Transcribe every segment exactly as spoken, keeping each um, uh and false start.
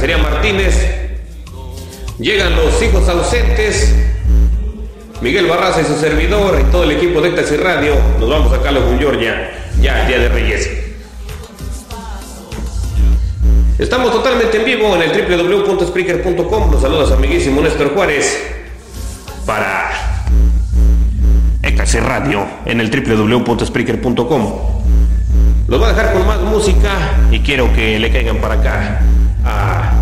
Carnicería Martínez. Llegan los hijos ausentes. Miguel Barraza y su servidor y todo el equipo de Éxtasis Radio. Nos vamos a Calhoun, Georgia, ya el Día de Reyes. Estamos totalmente en vivo en el doble u doble u doble u punto spreaker punto com. Los saludos a amiguísimo Néstor Juárez para Éxtasis Radio en el doble u doble u doble u punto spreaker punto com. Los voy a dejar con más música y quiero que le caigan para acá a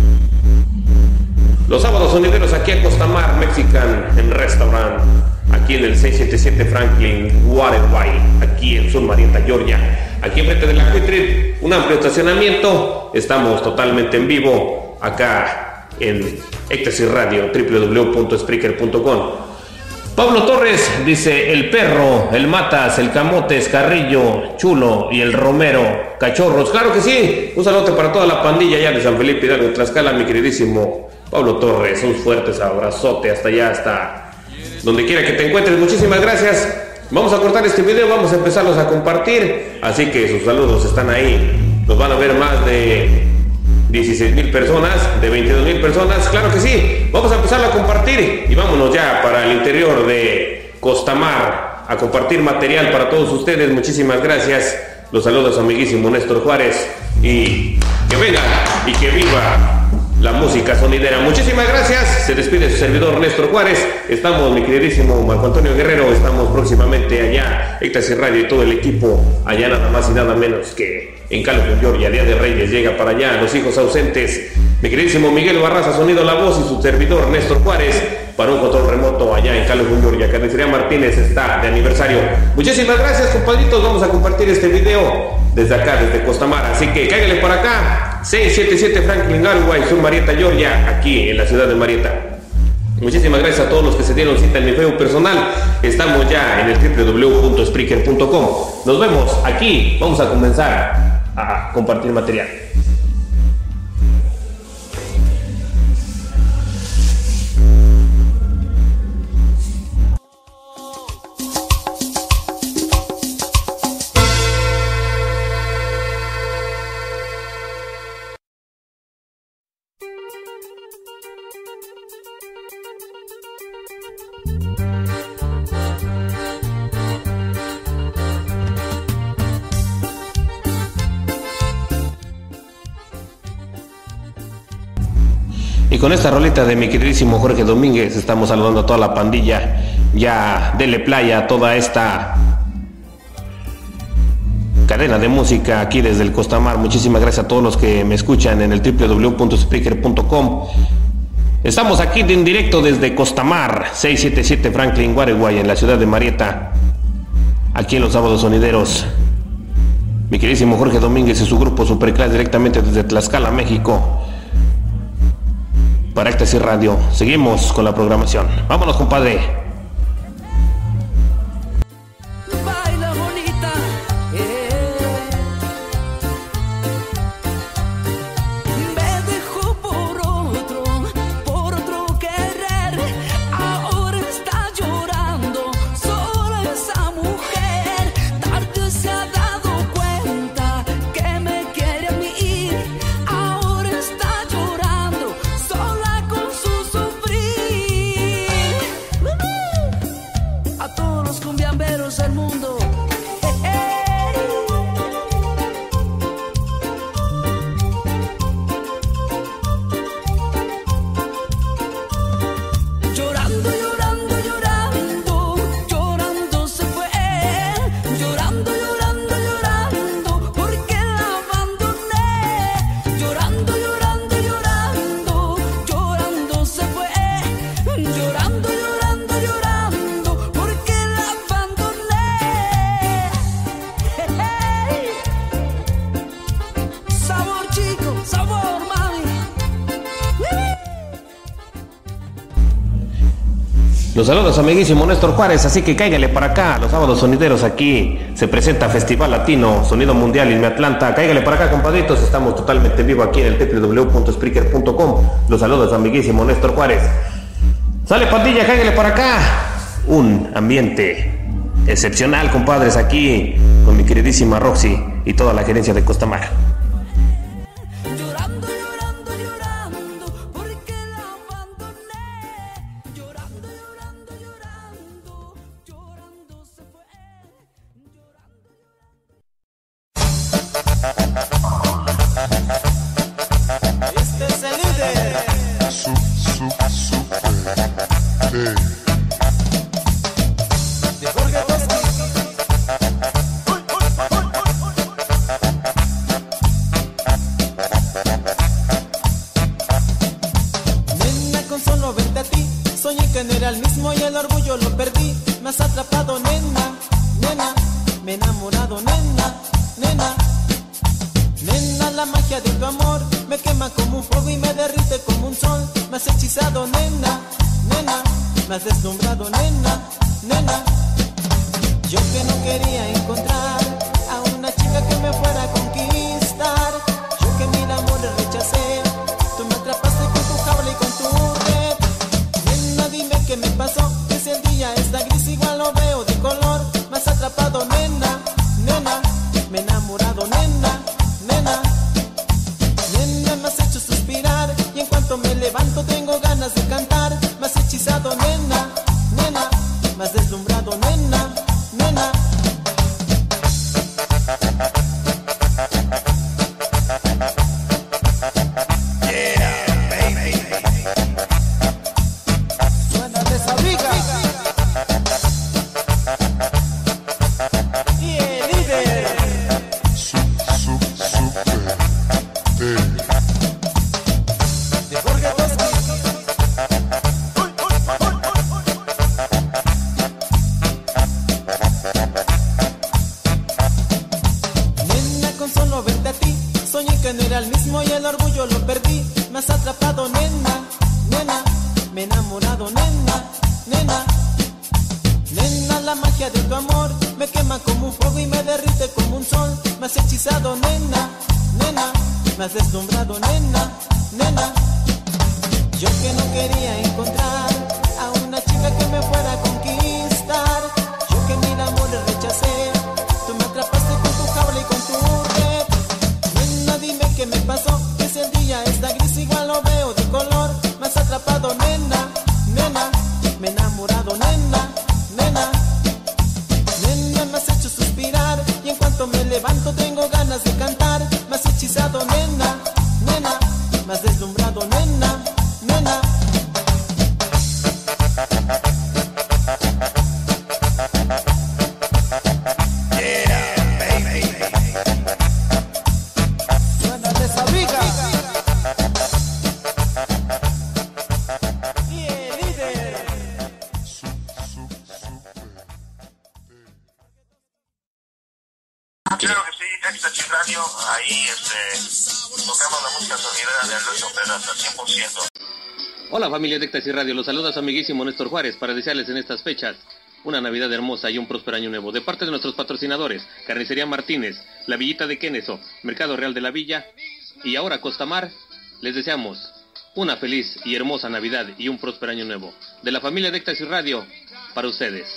los sábados sonideros aquí a Costamar Mexican en Restaurant, aquí en el seiscientos setenta y siete Franklin Waterway, aquí en Sur Marietta, Georgia, aquí enfrente de la Quick, un amplio estacionamiento. Estamos totalmente en vivo acá en Éxtasis Radio, doble u doble u doble u punto spreaker punto com. Pablo Torres dice: el perro, el Matas, el Camotes, Carrillo, Chulo y el Romero, cachorros. Claro que sí, un saludo para toda la pandilla allá de San Felipe Hidalgo, Tlaxcala, mi queridísimo Pablo Torres. Un fuerte abrazote hasta allá, hasta donde quiera que te encuentres. Muchísimas gracias. Vamos a cortar este video, vamos a empezarlos a compartir, así que sus saludos están ahí. Los van a ver más de dieciséis mil personas, de veintidós mil personas, claro que sí. Vamos a empezar a compartir y vámonos ya para el interior de Costamar a compartir material para todos ustedes. Muchísimas gracias. Los saludos amiguísimo Néstor Juárez y que venga y que viva la música sonidera. Muchísimas gracias. Se despide su servidor Néstor Juárez. Estamos, mi queridísimo Marco Antonio Guerrero, estamos próximamente allá, Éxtasis Radio y todo el equipo allá, nada más y nada menos que en Calhoun, Georgia. Día de Reyes llega para allá, los hijos ausentes, mi queridísimo Miguel Barraza, sonido la voz, y su servidor Néstor Juárez para un control remoto allá en Calhoun, Georgia. Carnicería Martínez está de aniversario. Muchísimas gracias, compadritos. Vamos a compartir este video desde acá, desde Costamar, así que cáiganle por acá. seiscientos setenta y siete Franklin Waterway, Sur Marietta, Georgia, aquí en la ciudad de Marietta. Muchísimas gracias a todos los que se dieron cita en mi Facebook personal. Estamos ya en el doble u doble u doble u punto spreaker punto com. Nos vemos aquí. Vamos a comenzar a compartir material. Y con esta rolita de mi queridísimo Jorge Domínguez estamos saludando a toda la pandilla. Ya dele playa a toda esta cadena de música aquí desde el Costamar. Muchísimas gracias a todos los que me escuchan en el doble u doble u doble u punto spreaker punto com. Estamos aquí en directo desde Costamar, seiscientos setenta y siete Franklin Waterway, en la ciudad de Marietta, aquí en los sábados sonideros. Mi queridísimo Jorge Domínguez y su grupo Superclass directamente desde Tlaxcala, México, para Éxtasis Radio. Seguimos con la programación. Vámonos, compadre. Los saludos amiguísimo Néstor Juárez, así que cáigale para acá. Los sábados sonideros aquí se presenta Festival Latino, Sonido Mundial en Atlanta. Cáigale para acá, compadritos. Estamos totalmente en vivo aquí en el doble u doble u doble u punto spreaker punto com. Los saludos amiguísimo Néstor Juárez. Sale pandilla, cáigale para acá. Un ambiente excepcional, compadres, aquí con mi queridísima Roxy y toda la gerencia de Costamar. Llorando, llorando, llorando. Hola familia de Éxtasis Radio, los saluda su amiguísimo Néstor Juárez para desearles en estas fechas una Navidad hermosa y un próspero año nuevo. De parte de nuestros patrocinadores, Carnicería Martínez, La Villita de Queneso, Mercado Real de la Villa y ahora Costamar, les deseamos una feliz y hermosa Navidad y un próspero año nuevo. De la familia de Éxtasis Radio, para ustedes.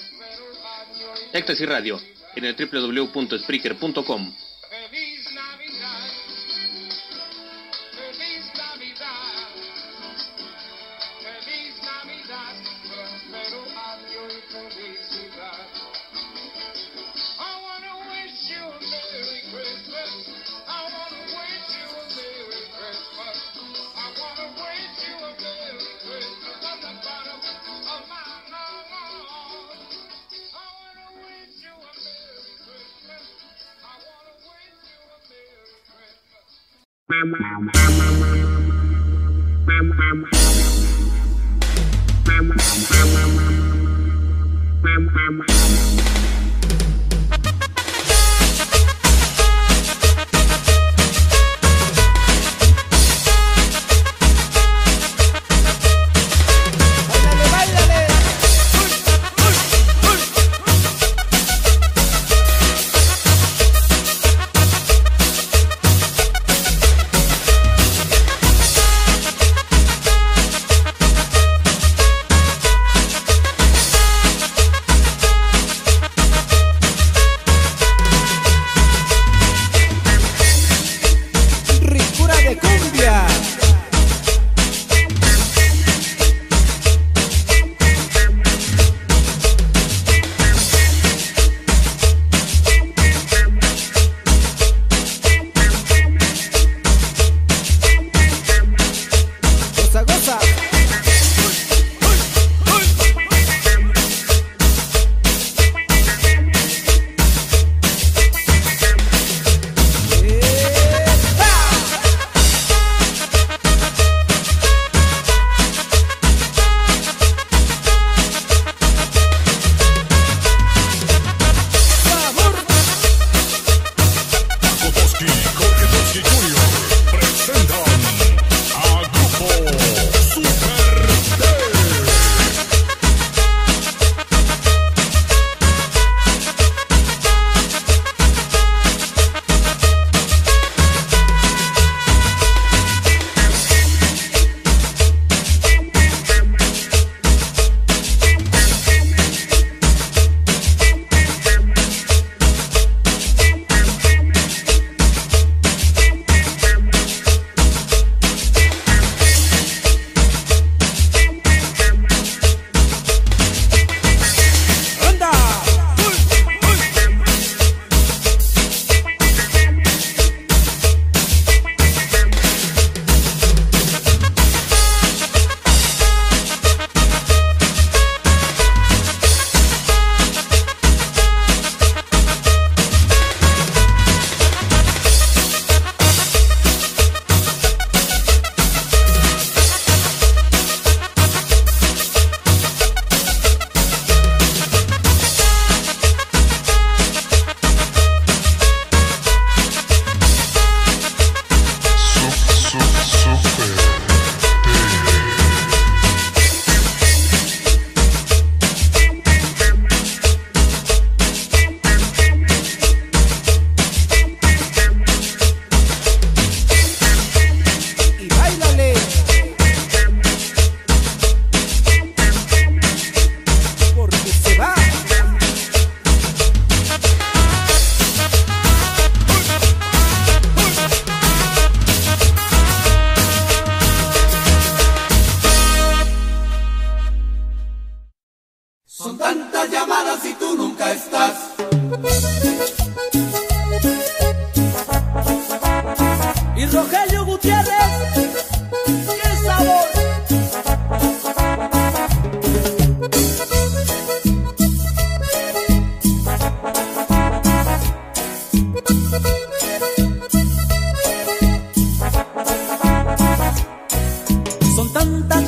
Éxtasis Radio, en el doble u doble u doble u punto spreaker punto com.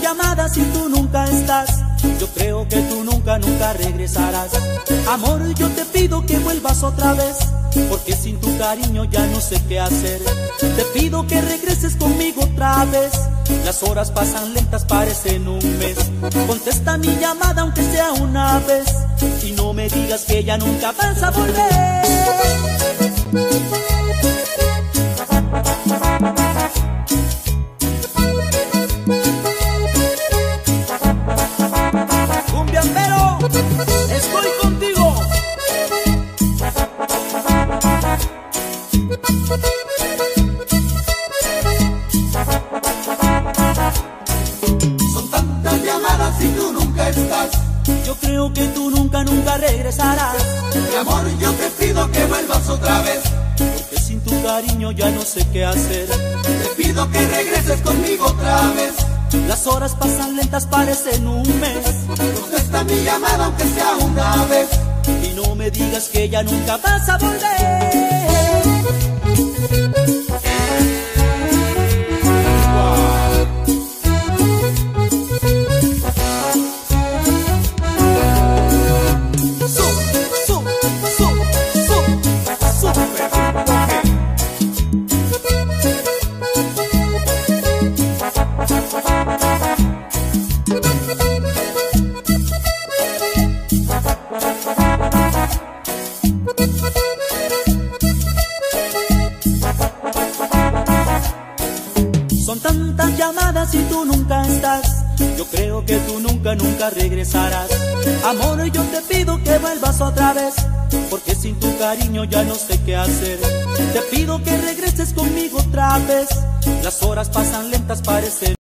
llamadas y tú nunca estás. Yo creo que tú nunca, nunca regresarás. Amor, yo te pido que vuelvas otra vez, porque sin tu cariño ya no sé qué hacer. Te pido que regreses conmigo otra vez. Las horas pasan lentas, parecen un mes. Contesta mi llamada aunque sea una vez, y no me digas que ya nunca vas a volver. Cumbiambero, estoy contigo. Son tantas llamadas y tú nunca estás. Yo creo que tú nunca, nunca regresarás. Mi amor, yo te pido que vuelvas otra vez, porque sin tu cariño ya no sé qué hacer. te pido que regreses conmigo otra vez. Las horas pasan lentas, parecen un mes. Contesta mi llamada aunque sea una vez, y no me digas que ya nunca vas a volver. Son tantas llamadas y tú nunca estás. Yo creo que tú nunca, nunca regresarás. Amor, yo te pido que vuelvas otra vez, porque sin tu cariño ya no sé qué hacer. Te pido que regreses conmigo otra vez. Las horas pasan lentas, parecen